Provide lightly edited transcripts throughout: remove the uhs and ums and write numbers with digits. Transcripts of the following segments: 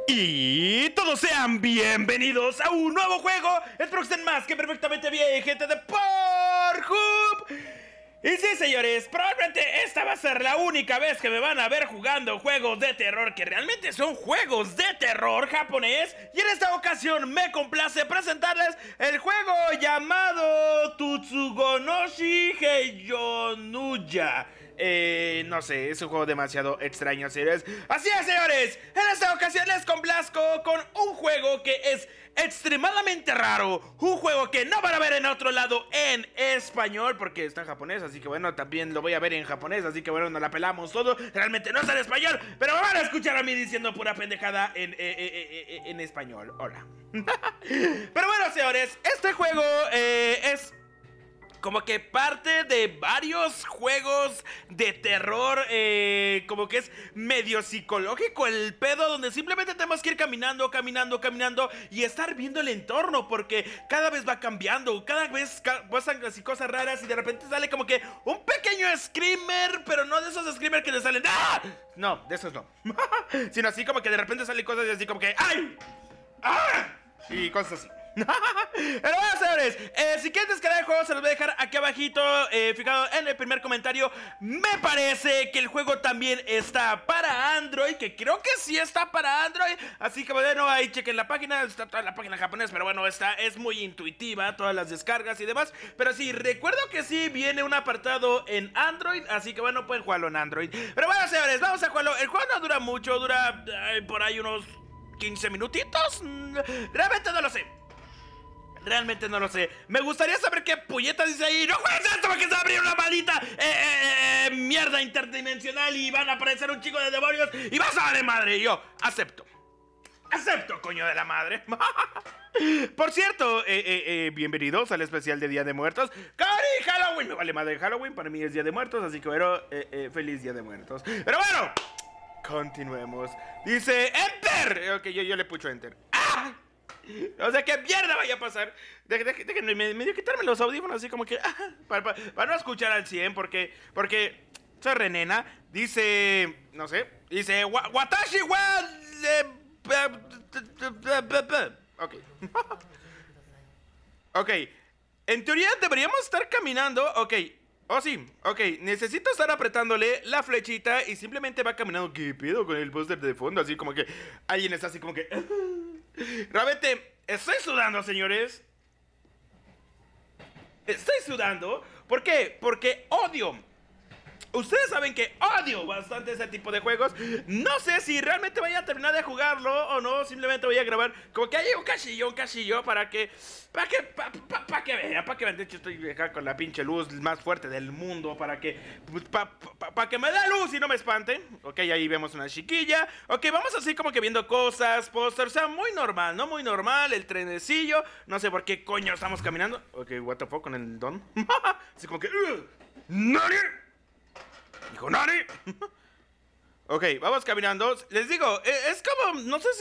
Y todos sean bienvenidos a un nuevo juego. Espero que estén más que perfectamente bien, gente de Pornhub. Y sí, señores, probablemente esta va a ser la única vez que me van a ver jugando juegos de terror que realmente son juegos de terror japonés. Y en esta ocasión me complace presentarles el juego llamado Tutsugonoshi Heiyonuya. No sé, es un juego demasiado extraño, señores. Así es, señores, en esta ocasión les complazco con un juego que es extremadamente raro. Un juego que no van a ver en otro lado en español, porque está en japonés, así que bueno, también lo voy a ver en japonés. Así que bueno, nos la pelamos todo. Realmente no está en español, pero me van a escuchar a mí diciendo pura pendejada en español. Hola. Pero bueno, señores, este juego es como que parte de varios juegos de terror, como que es medio psicológico el pedo, donde simplemente tenemos que ir caminando y estar viendo el entorno, porque cada vez va cambiando, cada vez pasan así cosas raras y de repente sale como que un pequeño screamer, pero no de esos screamers que le salen ¡ah! No, de esos no. Sino así como que de repente salen cosas así como que ¡ay! ¡Ah! Y cosas así. Pero bueno, señores, si quieren descargar el juego se los voy a dejar aquí abajito, fijado en el primer comentario. Me parece que el juego también está para Android, que creo que sí está para Android. Así que bueno, ahí chequen la página, está toda la página japonesa, pero bueno, es muy intuitiva, todas las descargas y demás. Pero sí, recuerdo que sí viene un apartado en Android, así que bueno, pueden jugarlo en Android. Pero bueno, señores, vamos a jugarlo. El juego no dura mucho, dura por ahí unos 15 minutitos. Realmente no lo sé. Realmente no lo sé. Me gustaría saber qué puñetas dice ahí. ¡No juegues esto porque se va a abrir una maldita mierda interdimensional y van a aparecer un chico de demonios y vas a darle madre! Y yo, acepto. Acepto, coño de la madre. Por cierto, bienvenidos al especial de Día de Muertos. ¡Cari! ¡Halloween! Me vale madre Halloween, para mí es Día de Muertos, así que bueno, feliz Día de Muertos. Pero bueno, continuemos. Dice, ¡Enter! Ok, yo le pucho Enter. ¡Ah! O sea, ¿qué mierda vaya a pasar? Déjenme medio quitarme los audífonos así como que para no escuchar al 100 porque soy renena. Dice, no sé, dice Watashi wa ok. Ok, en teoría deberíamos estar caminando. Ok, oh sí, ok, necesito estar apretándole la flechita y simplemente va caminando. ¿Qué pedo con el póster de fondo? Así como que alguien está así como que realmente estoy sudando, señores. Estoy sudando. ¿Por qué? Porque odio. Ustedes saben que odio bastante ese tipo de juegos. No sé si realmente vaya a terminar de jugarlo o no. Simplemente voy a grabar como que hay un cachillo para que vean. De hecho estoy acá con la pinche luz más fuerte del mundo para que me dé luz y no me espante. Ok, ahí vemos una chiquilla. Ok, vamos así como que viendo cosas, pósters. O sea, muy normal, ¿no? Muy normal, el trenecillo. No sé por qué coño estamos caminando. Ok, what the fuck con el don. Así como que ¡Nani! Dijo Nani. Ok, vamos caminando. Les digo, es como, no sé si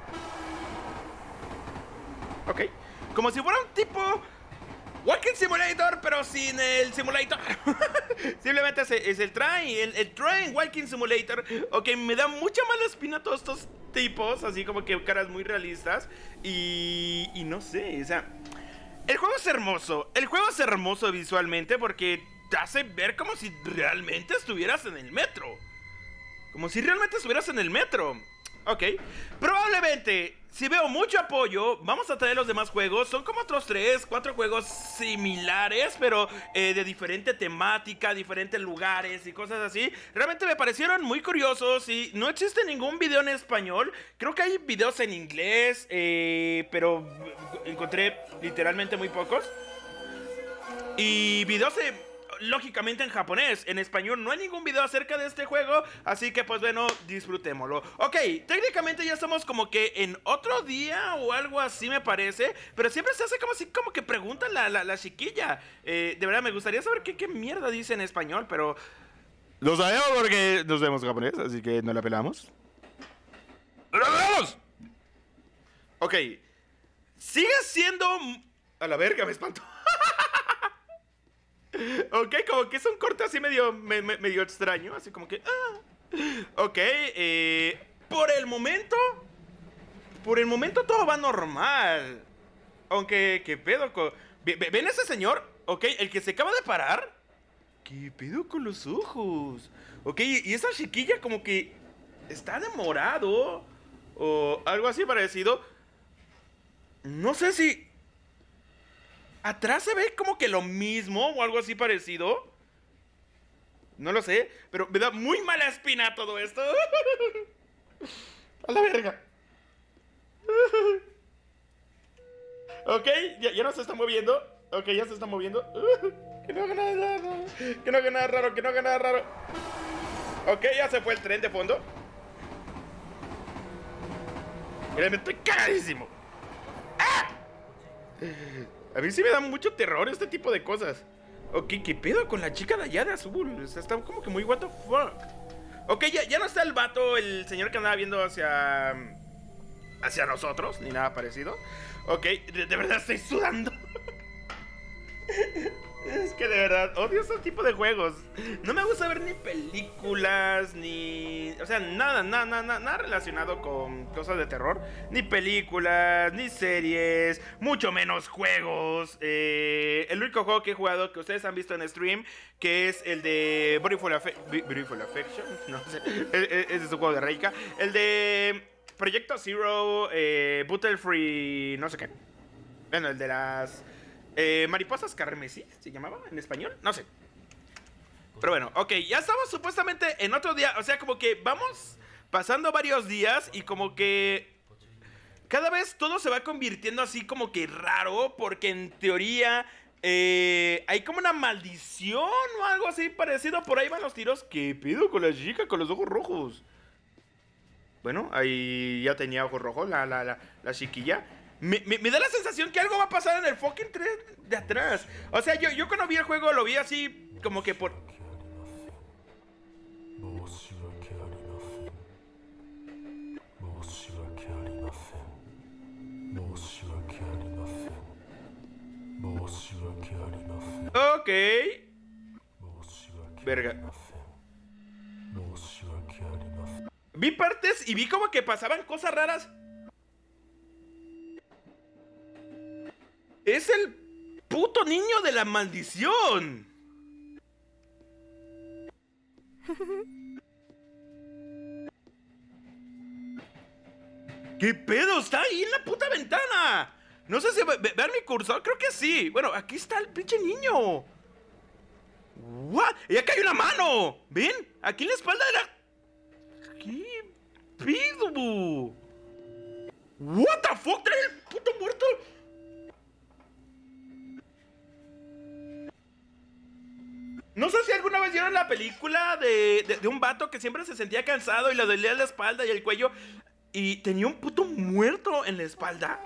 ok, como si fuera un tipo Walking Simulator, pero sin el simulator. Simplemente es el Train Walking Simulator. Ok, me da mucha mala espina todos estos tipos, así como que caras muy realistas. Y no sé, o sea, el juego es hermoso. El juego es hermoso visualmente porque te hace ver como si realmente estuvieras en el metro. Como si realmente estuvieras en el metro. Ok, probablemente si veo mucho apoyo vamos a traer los demás juegos. Son como otros 3, 4 juegos similares, pero de diferente temática, diferentes lugares y cosas así. Realmente me parecieron muy curiosos y no existe ningún video en español. Creo que hay videos en inglés, pero encontré literalmente muy pocos. Y videos lógicamente en japonés. En español no hay ningún video acerca de este juego, así que pues bueno, disfrutémoslo. Ok, técnicamente ya estamos como que en otro día o algo así me parece, pero siempre se hace como así, como que preguntan la chiquilla. De verdad me gustaría saber qué mierda dice en español, pero lo sabemos porque nos vemos en japonés, así que no la pelamos. ¡No la pelamos! Ok, sigue siendo... A la verga, me espanto. Ok, como que es un corte así medio extraño. Así como que... Ok, por el momento por el momento todo va normal. Aunque, ¿qué pedo con...? ¿Ven a ese señor? Ok, el que se acaba de parar. ¿Qué pedo con los ojos? Ok, y esa chiquilla como que está demorado o algo así parecido. No sé si atrás se ve como que lo mismo o algo así parecido. No lo sé, pero me da muy mala espina todo esto. A la verga. Ok, ya no se está moviendo. Ok, ya se está moviendo. Que no haga nada raro. Que no haga nada raro, que no haga nada raro. Ok, ya se fue el tren de fondo. Mira, me estoy cagadísimo. ¡Ah! A mí sí me da mucho terror este tipo de cosas. Ok, ¿qué pedo con la chica de allá de azul? O sea, está como que muy what the fuck. Ok, ya no está el vato, el señor que andaba viendo hacia nosotros, ni nada parecido. Ok, de verdad estoy sudando. Es que de verdad odio este tipo de juegos. No me gusta ver ni películas, ni... O sea, nada relacionado con cosas de terror. Ni películas, ni series, mucho menos juegos. El único juego que he jugado que ustedes han visto en stream, que es el de Beautiful Affection, no sé, ese es un juego de Reika. El de Proyecto Zero, Butterfree, no sé qué. Bueno, el de las... mariposas carmesí, ¿se llamaba en español? No sé. Pero bueno, ok, ya estamos supuestamente en otro día. O sea, como que vamos pasando varios días y como que cada vez todo se va convirtiendo así como que raro. Porque en teoría hay como una maldición o algo así parecido. Por ahí van los tiros. ¿Qué pido con la chica con los ojos rojos? Bueno, ahí ya tenía ojos rojos la chiquilla. Me da la sensación que algo va a pasar en el fucking tren de atrás. O sea, yo cuando vi el juego lo vi así como que por... Ok. Verga. Vi partes y vi como que pasaban cosas raras. Es el puto niño de la maldición. ¿Qué pedo? Está ahí en la puta ventana. No sé si vean mi cursor, creo que sí. Bueno, aquí está el pinche niño. ¿What? Y acá hay una mano. ¿Ven? Aquí en la espalda de la... ¿Qué pedo? What the fuck? ¿Trae el puto muerto? No sé si alguna vez vieron la película de un vato que siempre se sentía cansado y le dolía la espalda y el cuello y tenía un puto muerto en la espalda.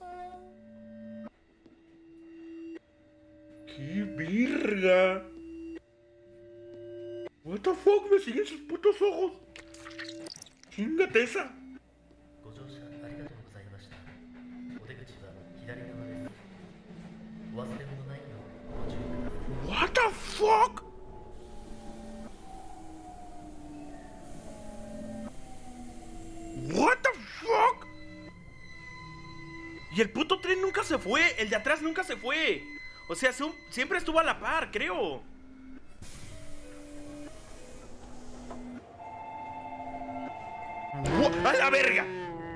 ¡Qué verga! What the fuck, me siguen sus putos ojos. Chingate esa. What the fuck? What the fuck? Y el puto tren nunca se fue. El de atrás nunca se fue. O sea, siempre estuvo a la par, creo. ¡A la verga!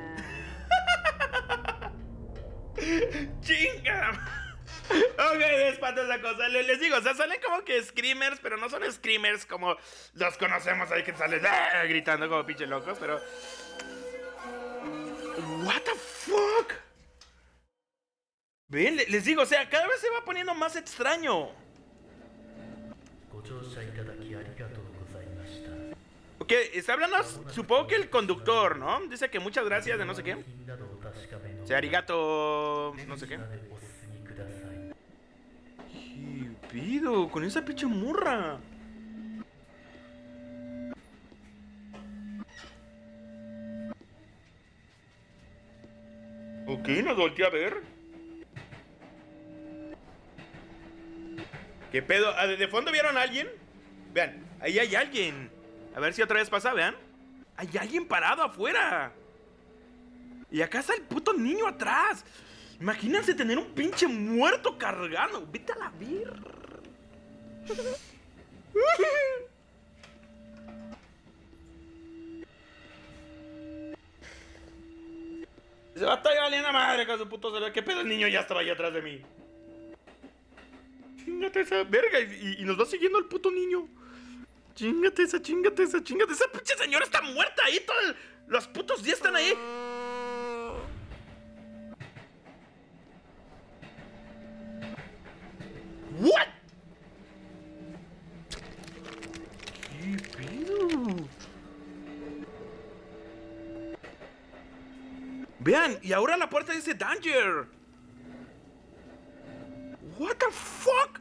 ¡Chinga! Ok, me espanta esa cosa. Les digo, o sea, salen como que screamers, pero no son screamers como los conocemos ahí que salen gritando como pinche locos, pero... What the fuck? Ven, les digo, o sea, cada vez se va poniendo más extraño. Ok, está hablando, supongo que el conductor, ¿no? Dice que muchas gracias de no sé qué. O sea, arigato, no sé qué. ¿Qué pido con esa pinche morra? Ok, nos volteé a ver. ¿Qué pedo? ¿De fondo vieron a alguien? Vean, ahí hay alguien. A ver si otra vez pasa, vean. Hay alguien parado afuera. Y acá está el puto niño atrás. Imagínense tener un pinche muerto cargando. Vete a la vir. Se va a estar valiendo madre con su puto celular. ¿Qué pedo? El niño ya estaba ahí atrás de mí. Chingate esa verga. Y nos va siguiendo el puto niño. Chingate esa, chingate esa, chingate esa. Pinche señora está muerta ahí. Todos los putos días están ahí. What? ¿Qué pedo? Vean, y ahora la puerta dice Danger. What the fuck?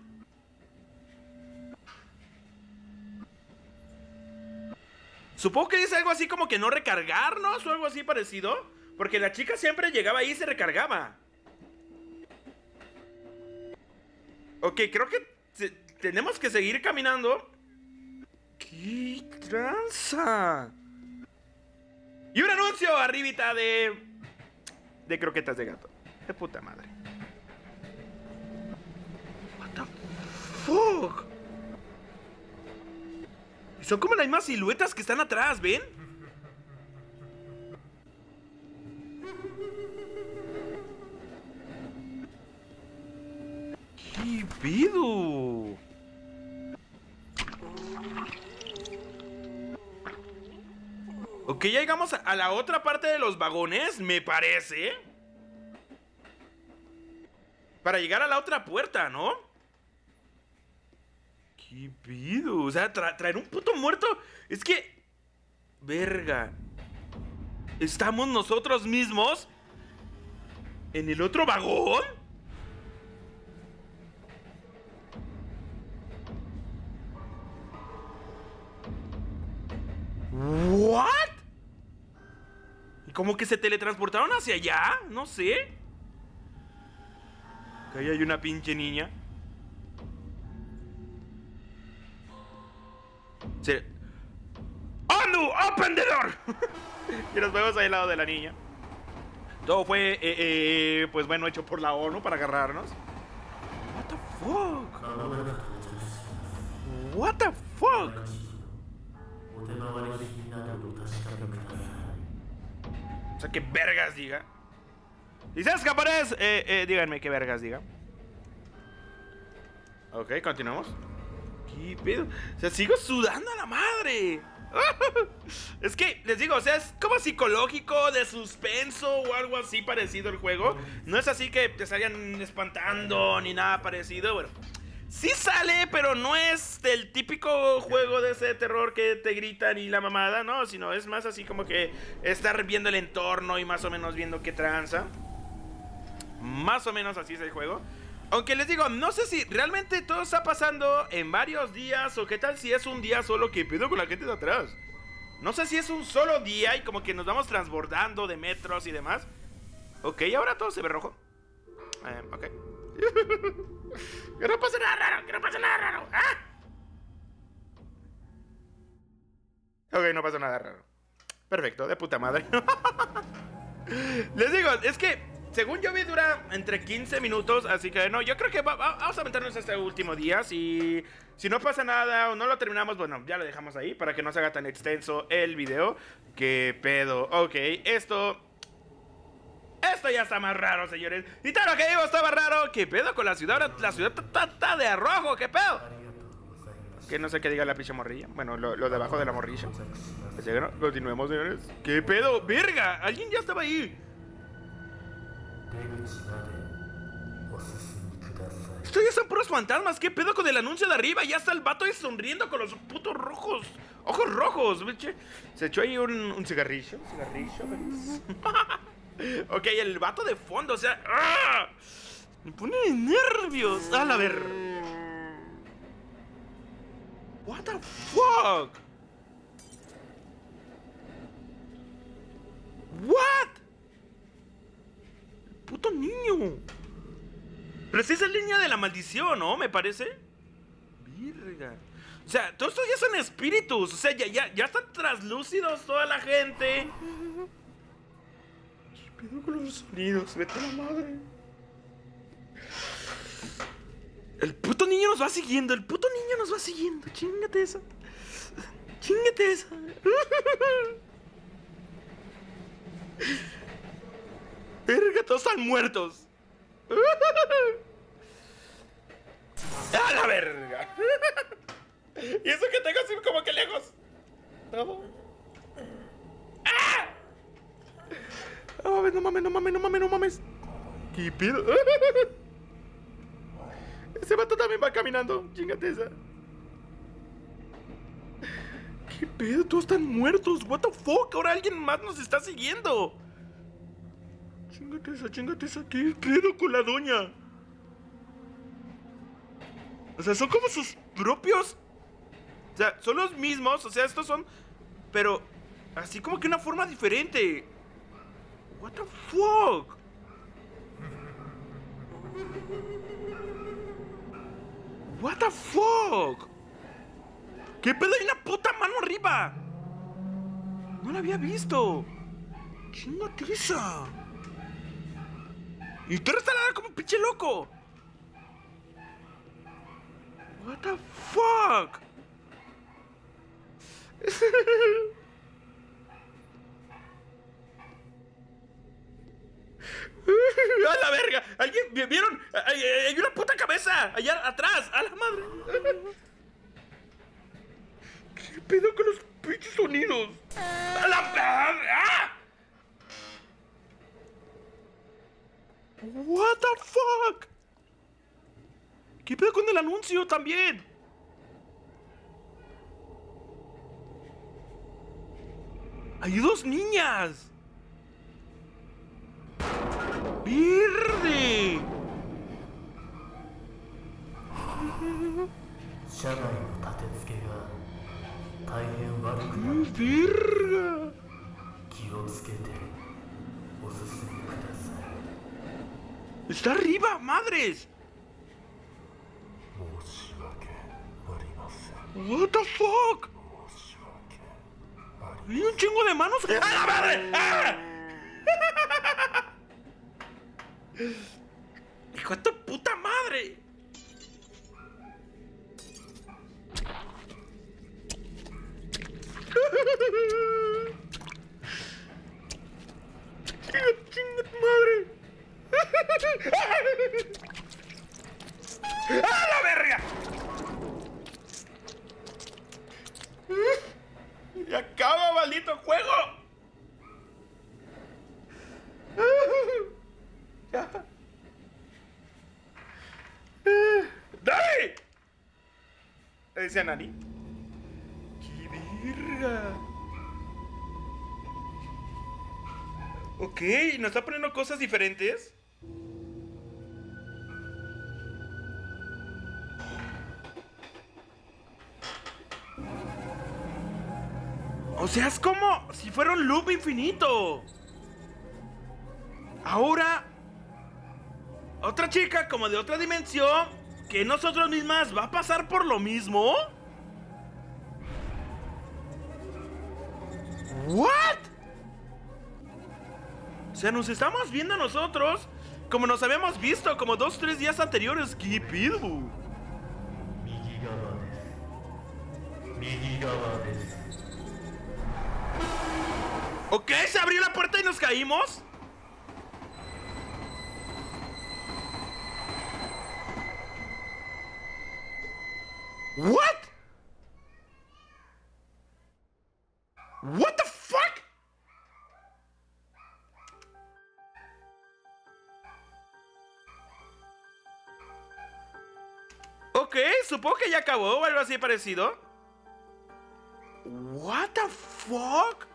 Supongo que dice algo así como que no recargarnos o algo así parecido. Porque la chica siempre llegaba ahí y se recargaba. Ok, creo que tenemos que seguir caminando. ¡Qué tranza! Y un anuncio arribita de croquetas de gato. De puta madre. What the fuck? Y son como las mismas siluetas que están atrás, ¿ven? ¿Qué pedo? Ok, ya llegamos a la otra parte de los vagones, me parece. Para llegar a la otra puerta, ¿no? ¿Qué pedo? O sea, traer un puto muerto. Es que... Verga. ¿Estamos nosotros mismos en el otro vagón? ¿What? ¿Y como que se teletransportaron hacia allá? No sé. Que ahí hay una pinche niña. ¡Oh, no! ¡Open the door! Y nos vemos ahí al lado de la niña. Todo fue, pues bueno, hecho por la ONU para agarrarnos. What the fuck? What the fuck? O sea, que vergas diga. ¿Dices japonés? Díganme qué vergas diga. Ok, continuamos. ¿Qué pedo? O sea, sigo sudando a la madre. Es que, les digo, o sea, es como psicológico, de suspenso o algo así parecido el juego. No es así que te salgan espantando ni nada parecido. Bueno, sí sale, pero no es el típico juego de ese terror que te gritan y la mamada, no, sino es más así como que estar viendo el entorno y más o menos viendo qué tranza. Más o menos así es el juego. Aunque les digo, no sé si realmente todo está pasando en varios días o qué tal si es un día solo. Que pedo con la gente de atrás. No sé si es un solo día y como que nos vamos transbordando de metros y demás. Ok, ahora todo se ve rojo. Ok. Que no pasa nada raro, que no pasa nada raro. ¡Ah! Ok, no pasa nada raro. Perfecto, de puta madre. Les digo, es que según yo vi dura entre 15 minutos, así que no, yo creo que vamos a aventarnos este último día. Si no pasa nada o no lo terminamos, bueno, ya lo dejamos ahí para que no se haga tan extenso el video. ¿Qué pedo? Ok, esto ya está más raro, señores. Y todo lo que digo estaba raro. ¿Qué pedo con la ciudad? Ahora la ciudad está de rojo, ¿qué pedo? Que no sé qué diga la pinche morrilla. Bueno, lo de abajo de la morrilla. Así que no, continuemos, señores. ¿Qué pedo? ¡Verga! Alguien ya estaba ahí. Esto ya son puros fantasmas. ¿Qué pedo con el anuncio de arriba? Ya está el vato ahí sonriendo con los putos rojos. Ojos rojos, biche. Se echó ahí un cigarrillo. Ok, el vato de fondo, o sea, ¡ah! Me pone de nervios. A la ver. What the fuck? What? Puto niño. Pero si es el niño de la maldición, ¿no? Me parece. Virga. O sea, todos estos ya son espíritus. O sea, ya están traslúcidos toda la gente. pedo con los sonidos? Vete a la madre. El puto niño nos va siguiendo. El puto niño nos va siguiendo. Chíngate esa. Chíngate esa. Verga, todos están muertos. ¡A la verga! Y eso que tengo así como que lejos. No. ¡Ah! Oh, no mames, no mames, no mames, no mames. ¿Qué pedo? Ese vato también va caminando. Chíngate esa. ¿Qué pedo? Todos están muertos. What the fuck? Ahora alguien más nos está siguiendo. Chíngate esa, chíngate esa. ¿Qué pedo con la doña? O sea, son como sus propios. O sea, son los mismos. O sea, estos son. Pero así como que una forma diferente. What the fuck? What the fuck? ¿Qué pedo? Hay una puta mano arriba. No la había visto. Chíngate esa. Y tú eres talada como un pinche loco. What the fuck? ¡A la verga! ¿Alguien vieron? Hay una puta cabeza allá atrás. ¡A la madre! ¿Qué pedo con los pinches sonidos? ¡A la verga! ¡Ah! What the fuck? ¿Qué pedo con el anuncio también? Hay dos niñas. ¡Verde! ¡Verga! ¡Está arriba, madres! What the fuck? ¡Hay un chingo de manos! ¡A la madre! ¡Ah! ¡Hijo de tu puta madre! ¡Chinga tu madre! ¡A la verga! ¡Y acaba, maldito juego! Ya. ¡Dale! ¿Le dice a Nani? ¡Qué verga! Ok, ¿nos está poniendo cosas diferentes? O sea, es como si fuera un loop infinito. Ahora, otra chica como de otra dimensión que nosotros mismas va a pasar por lo mismo. ¿What? O sea, nos estamos viendo a nosotros como nos habíamos visto como 2 o 3 días anteriores. ¿Qué pido? Ok, se abrió la puerta y nos caímos. What? What the fuck? Ok, supongo que ya acabó o algo así parecido. What the fuck?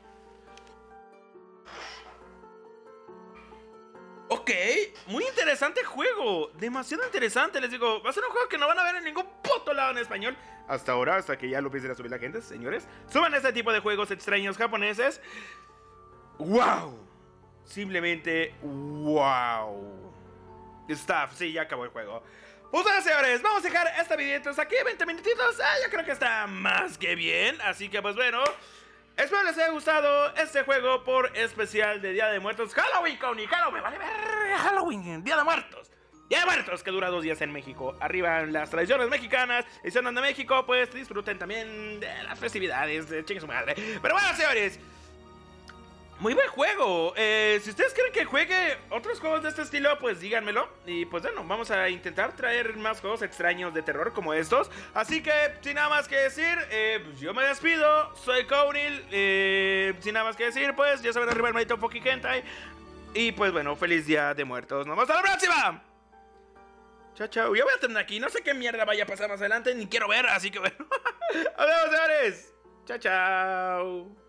Ok, muy interesante juego. Demasiado interesante, les digo. Va a ser un juego que no van a ver en ningún puto lado en español hasta ahora, hasta que ya lo empiecen a subir la gente, señores. Suban este tipo de juegos extraños japoneses. ¡Wow! Simplemente wow. Stuff, sí, ya acabó el juego. Pues bueno, señores, vamos a dejar este video entonces aquí 20 minutitos. Yo creo que está más que bien. Así que pues bueno, Espero les haya gustado este juego por especial de Día de Muertos. Halloween, Coney, Halloween, vale ver, Halloween, Día de Muertos. Día de Muertos, que dura 2 días en México. Arriba en las tradiciones mexicanas. Y si andan de México, pues disfruten también de las festividades. Chingue su madre. Pero bueno, señores, muy buen juego. Si ustedes quieren que juegue otros juegos de este estilo, pues díganmelo. Y pues bueno, vamos a intentar traer más juegos extraños de terror como estos. Así que, sin nada más que decir, pues yo me despido. Soy Cownil. Sin nada más que decir, pues ya saben, arriba el maldito Poki Hentai. Y pues bueno, feliz Día de Muertos. Nos vemos hasta la próxima. Chao, chao. Yo voy a terminar aquí. No sé qué mierda vaya a pasar más adelante. Ni quiero ver, así que bueno. Adiós, señores. Chao, chao.